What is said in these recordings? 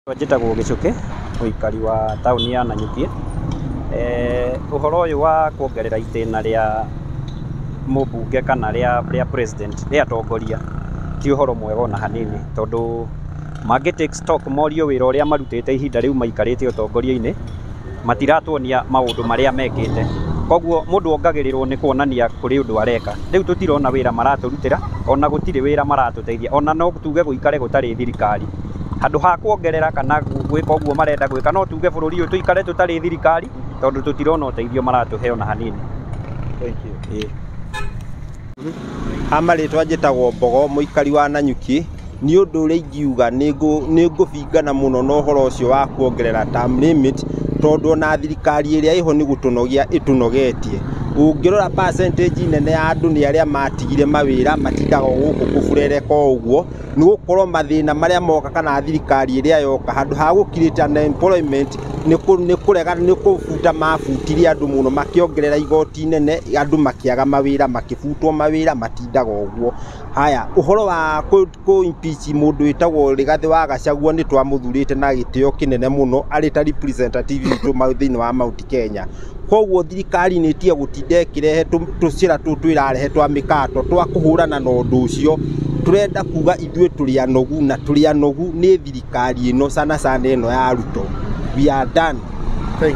Njĩtagwo Gĩcũkĩ, mũikari wa taũni ya Nanyuki. Ũhoro ũyũ wa kuongerera itĩna rĩa mũmbunge kana rĩa president rĩa atongoria ti ũhoro mwega ona hanini, tondũ mangĩ take stock morio wĩra ũrĩa marutĩte ihinda rĩu maikarĩte ũtongoria-inĩ matiratuonia maũndũ marĩa mekĩte. Koguo mũndũ ongagĩrĩrwo nĩ kuonania kũrĩ ũndũ areka. Rĩu tũtirona wĩra maratũrutĩra, ona gũtirĩ wĩra maratũteithia, ona no tuge gũikare gũtarĩ thirikari. Handũ ha kuongerera kana gwĩka ũguo marenda gwĩka, no tuge bũrũri ũyũ tũikare tũtarĩ thirikari, tondũ tũtirona ũteithio maratũhe ona hanini. Thank you. Amarĩtwa njĩtagwo Mbogo, mũikari wa Nanyuki. Nĩ ũndũ ũrĩa ingiuga nĩ ngũbingana mũno na ũhoro ũcio wa kuongerera term limit, tondũ ona thirikari ĩrĩa ĩho nĩ gũtũnogia ĩtũnogetie. Ũngĩrora percentage nene ya andũ nĩ arĩa matigire mawĩra matindaga gũkũ kũburereka ũguo, nĩ gũkorwo mathĩna marĩa moka kana thirikari ĩrĩa yoka handũ ha gũkirĩta unemployment nĩ kũrega nĩ kũbuta mabutirie andũ mũno, makĩongerera igoti nene, andũ makĩaga mawĩra, makĩbutwo mawĩra, matindaga ũguo. Haya, ũhoro wa kũ impeach mũndũ wĩtagwo Rigathĩ wa Gachagua nĩ twamũthurĩte na gĩtĩo kĩnene mũno arĩ ta representative witũ thĩinĩ wa Mount Kenya. Koguo thirikari nĩ ĩtige gũtinda ĩkĩrehe tũcĩra tũtũ twĩrarehe twa mĩkato twa kũhũrana na ũndũ ũcio. Tũrenda kuga ithuĩ tũrĩ anogu, na tũrĩ anogu nĩ thirikari ĩno sana ĩno ya Ruto. We are done. Thank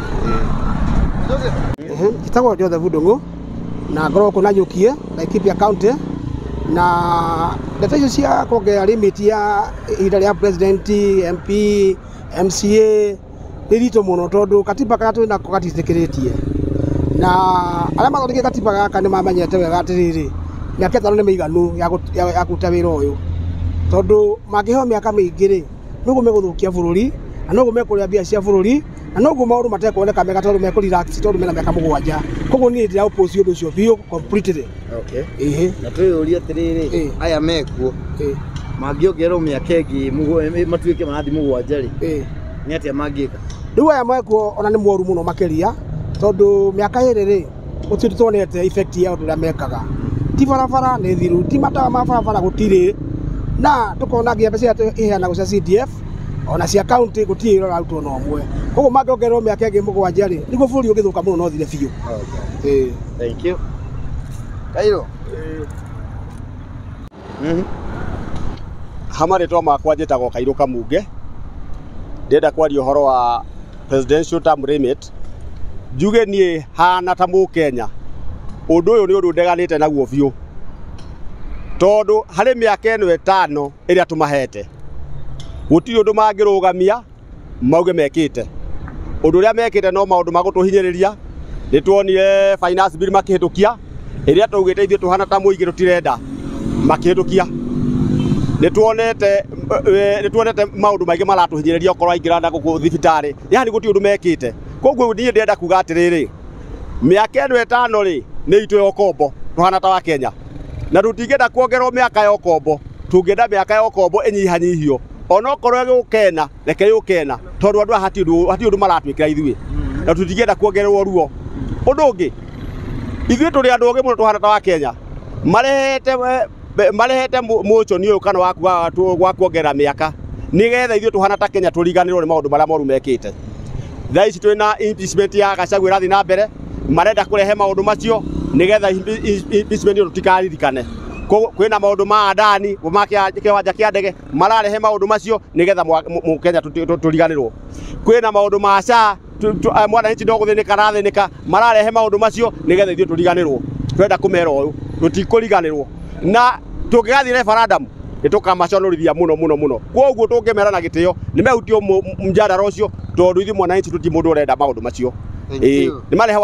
you. Njĩtagwo Joseph Ndung'u na ngoragwo Nanyuki, Laikipia County, na ndeto icio cia kuongerera limit ya ihinda rĩa president, MP, MCA nĩ ritũ mũno, tondũ katiba kana twĩ nako gatiĩtĩkĩrĩtie, na arĩa mathondekire katiba gaka nĩ mamenyete wega atĩrĩrĩ mĩaka ĩtano nĩ mĩiganu ya kũruta wĩra ũyũ, tondũ mangĩheo mĩaka mĩingĩ rĩ noguo megũthũkia bũrũri, na noguo mekũrĩa mbia cia bũrũri, na noguo maũndũ matekuoneka mega tondũ mekũrelax tondũ mena mĩaka mũgwanja. Koguo niĩ ndĩra oppose ũndũ ũcio biũ completely. Okay. Na twĩyũria atĩrĩrĩ, aya mekuo mangĩongererwo mĩaka ĩngĩ matuĩke marathi mũgwanja rĩ, nĩ atĩa mangĩka? Rĩu aya mekuo ona nĩ moru mũno makĩria, tondũ mĩaka ĩrĩ rĩ gũtirĩ tuonete effect ya ũndũ ũrĩa mekaga. Ti barabara nĩ thiru, ti matawa ma barabara gũtirĩ, na tũkona nginya mbeca iheanagwo cia CDF ona cia county gũtirĩ wĩra ũrarutwo ona ũmwe. Koguo mangĩongererwo mĩaka ĩngĩ mũgwanja rĩ nĩguo bũrũri ũngĩthũka mũno no thire biũ. Thank you. Kairo. Hamarĩtwa makwa njĩtagwo Kairũ Kamunge. Ndĩrenda kwaria ũhoro wa presidential term limit. Njuge niĩ hana ta Mũkenya, ũndũ ũyũ nĩ ũndũ ndeganĩte naguo biũ, tondũ harĩ mĩaka ĩno ĩtano ĩrĩa tũmahete gũtirĩ ũndũ mangĩrũgamia mauge mekĩte. Ũndũ ũrĩa mekĩte no maũndũ ma gũtũhinyĩrĩria. Nĩ tuonire finance bill makĩhĩtũkia ĩrĩa twaugĩte ithuĩ tũhana ta mũingĩ tũtirenda, makĩhĩtũkia. Nĩ tuonete maũndũ maingĩ maratũhinyĩrĩria okorwo aingĩra na gũkũ thibitarĩ, yani gũtirĩ ũndũ mekĩte. Koguo niĩ ndĩrenda kuga atĩrĩrĩ, mĩaka ĩno ĩtano rĩ nĩ itũ ya ũkombo tũhana ta wa Kenya, na tũtingĩenda kuongererwo mĩaka ya ũkombo, tũngĩenda mĩaka ya ũkombo ĩnyihanyihio. Ona okorwo gũkena reke yũkena, tondũ andũ hatirĩ ũndũ maratwĩkĩra ithuĩ, na tũtingĩenda kuongererwo ruo. Ũndũ ũngĩ, ithuĩ tũrĩ andũ ogĩ mũno tũhana ta wa Kenya, marehete mũconi ũyũ kana wa kuongerera mĩaka nĩgetha ithuĩ tũhana ta Kenya tũriganĩrwo nĩ maũndũ marĩa moru mekĩte. Thaa ici twĩna impeachment ya Gachagua ĩrathiĩ na mbere, marenda kũrehe maũndũ macio nĩgetha impeachment ĩyo tũtikaririkane. Kwĩna maũndũ ma Adani ma kĩwanja kĩa ndege mararehe maũndũ macio nĩgetha Mũkenya tũriganĩrwo. Kwĩna maũndũ ma SHA mwananchi ndogũthĩnĩka arathĩnĩka, mararehe maũndũ macio nĩgetha ithuĩ tũriganĩrwo. Twenda kũmera ũyũ tũtikũriganĩrwo, na tũngĩgathiĩ referendum nĩtũkamaconorithia mũno. Koguo tũngĩmera na gĩtĩo nĩ mehutio mjadala ũcio, tondũ ithuĩ mwananchi tũti mũndũ ũrenda maũndũ macio. Nĩ marehe